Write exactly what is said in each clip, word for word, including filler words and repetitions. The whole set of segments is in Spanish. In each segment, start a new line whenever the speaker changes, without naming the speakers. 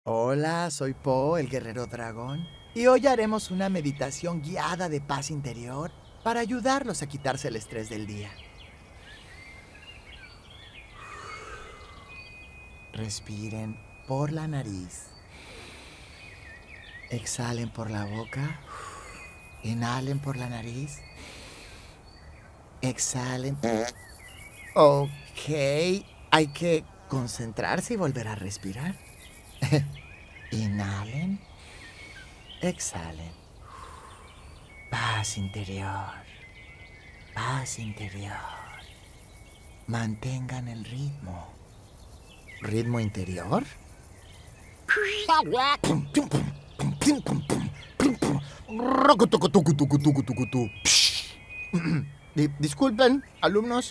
Hola, soy Po, el guerrero dragón, y hoy haremos una meditación guiada de paz interior para ayudarlos a quitarse el estrés del día. Respiren por la nariz. Exhalen por la boca. Inhalen por la nariz. Exhalen. Ok, hay que concentrarse y volver a respirar. Inhalen. Exhalen. Paz interior. Paz interior. Mantengan el ritmo. ¿Ritmo interior? Di- Disculpen, alumnos.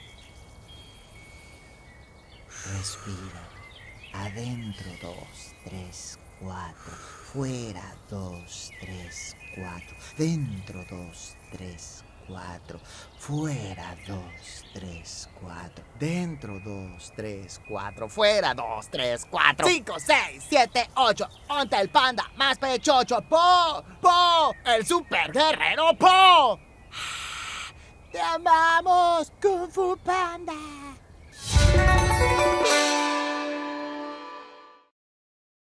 Respira. Adentro, dos, tres, cuatro. Fuera, dos, tres, cuatro. Dentro, dos, tres, cuatro. Fuera, dos, tres, cuatro. Dentro, dos, tres, cuatro. Fuera, dos, tres, cuatro. Cinco, seis, siete, ocho. Onta el panda más pechocho. Po, Po, el super guerrero Po. ¡Te amamos, Kung Fu Panda!